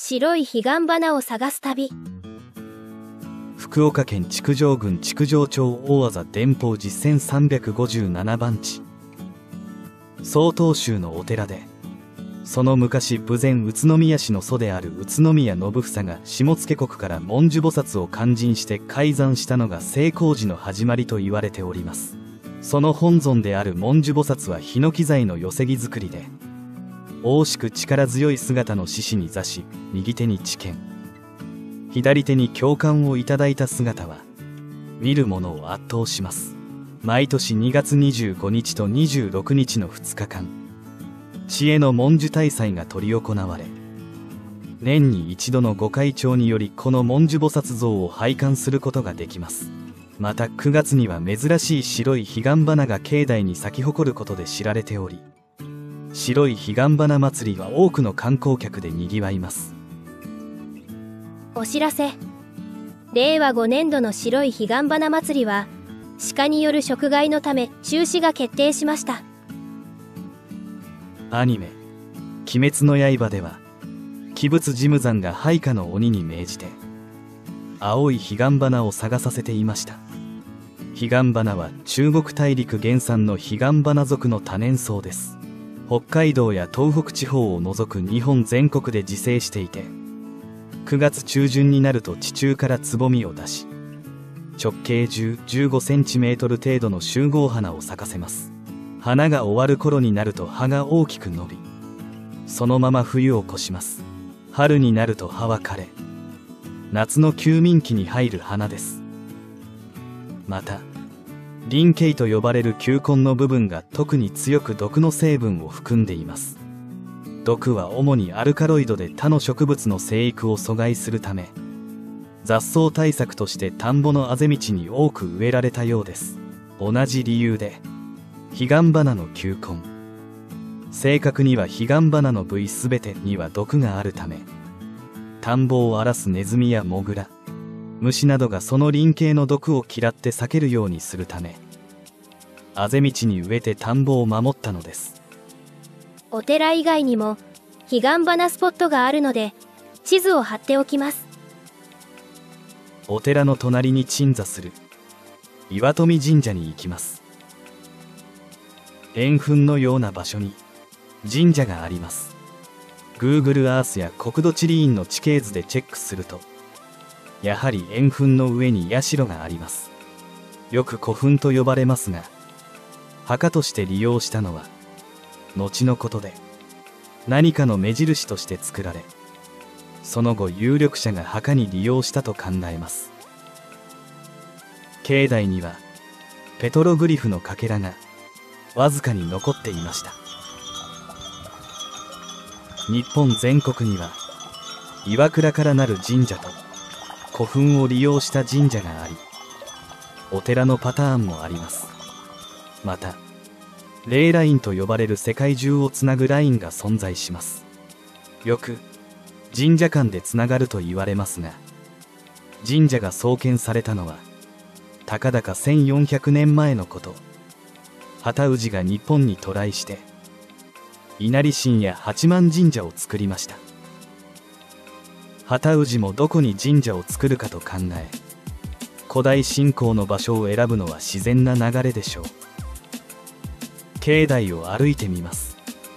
白い彼岸花を探す旅。 福岡県築上郡築上町大字伝法寺1357番地。曹洞宗のお寺で、その昔豊前宇都宮市の祖である宇都宮信房が下野国から文殊菩薩を勧進して開山したのが成功寺の始まりと言われております。その本尊である文殊菩薩はヒノキ材の寄木造りで、大しく力強い姿の獅子に座し、右手に知見、左手に教官をいただいた姿は見る者を圧倒します。毎年2月25日と26日の2日間、知恵の文殊大祭が執り行われ、年に一度の御開帳によりこの文殊菩薩像を拝観することができます。また9月には珍しい白い彼岸花が境内に咲き誇ることで知られており、白い彼岸花祭りは多くの観光客でにぎわいます。 お知らせ。令和5年度の白い彼岸花祭りは鹿による食害のため中止が決定しました。 アニメ「鬼滅の刃」では鬼物ジムザンが配下の鬼に命じて青い彼岸花を探させていました。彼岸花は中国大陸原産の彼岸花属の多年草です。北海道や東北地方を除く日本全国で自生していて、9月中旬になると地中からつぼみを出し、直径10-15センチメートル程度の集合花を咲かせます。花が終わる頃になると葉が大きく伸び、そのまま冬を越します。春になると葉は枯れ、夏の休眠期に入る花です。また輪茎と呼ばれる球根の部分が特に強く毒の成分を含んでいます。毒は主にアルカロイドで他の植物の生育を阻害するため、雑草対策として田んぼのあぜ道に多く植えられたようです。同じ理由で彼岸花の球根、正確には彼岸花の部位すべてには毒があるため、田んぼを荒らすネズミやモグラ、虫などがその輪茎の毒を嫌って避けるようにするため、あぜ道に植えて田んぼを守ったのです。 お寺以外にも彼岸花スポットがあるので地図を貼っておきます。 お寺の隣に鎮座する岩富神社に行きます。円墳のような場所に神社があります。 Google Earth や国土地理院の地形図でチェックすると、やはり円墳の上に社があります。よく古墳と呼ばれますが、墓として利用したのは後のことで、何かの目印として作られ、その後有力者が墓に利用したと考えます。境内にはペトログリフのかけらがわずかに残っていました。日本全国には岩倉からなる神社と古墳を利用した神社があり、お寺のパターンもあります。またレイラインと呼ばれる世界中をつなぐラインが存在します。よく神社間でつながると言われますが、神社が創建されたのはたかだか1400年前のこと。幡氏が日本に渡来して稲荷神や八幡神社を作りました。幡氏もどこに神社を作るかと考え、古代信仰の場所を選ぶのは自然な流れでしょう。境内を歩いてみます。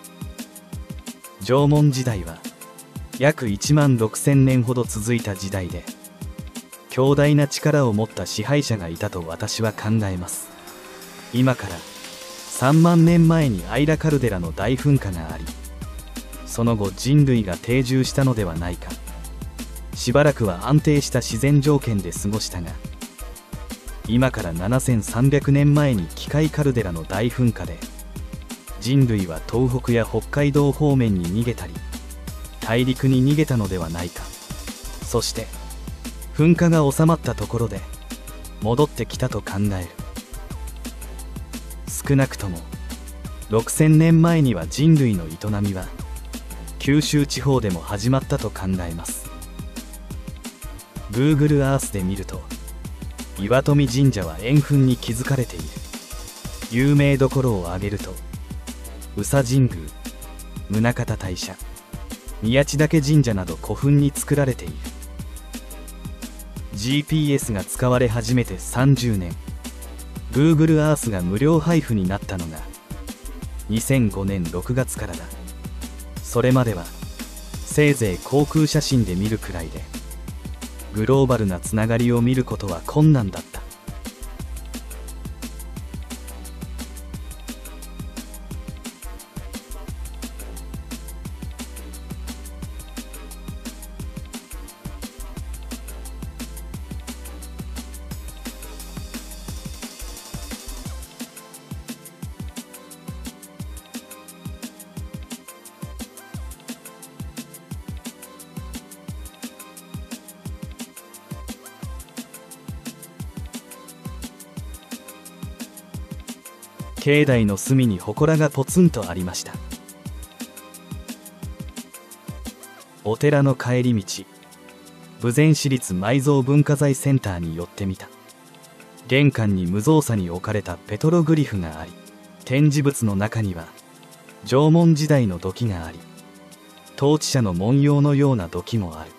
縄文時代は約1万6000年ほど続いた時代で、強大な力を持った支配者がいたと私は考えます。今から3万年前にアイラカルデラの大噴火があり、その後人類が定住したのではないか。しばらくは安定した自然条件で過ごしたが、今から7300年前に機械カルデラの大噴火で、人類は東北や北海道方面に逃げたり大陸に逃げたのではないか。そして噴火が収まったところで戻ってきたと考える。少なくとも6000年前には人類の営みは九州地方でも始まったと考えます。 Google Earth で見ると、岩富神社は円墳に築かれている。有名どころを挙げると宇佐神宮、宗像大社、 宮地嶽神社など古墳に作られている。 GPS が使われ始めて30年、 Google Earth が無料配布になったのが2005年6月からだ。それまではせいぜい航空写真で見るくらいで、グローバルなつながりを見ることは困難だった。境内の隅に祠がポツンとありました。お寺の帰り道、豊前市立埋蔵文化財センターに寄ってみた。玄関に無造作に置かれたペトログリフがあり、展示物の中には縄文時代の土器があり、統治者の文様のような土器もある。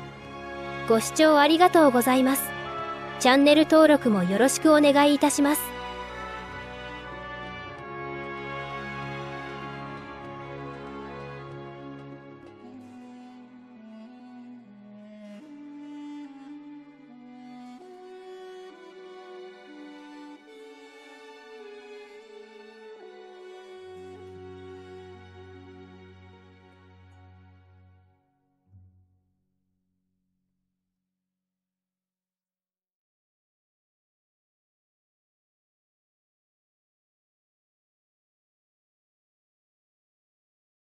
ご視聴ありがとうございます。チャンネル登録もよろしくお願いいたします。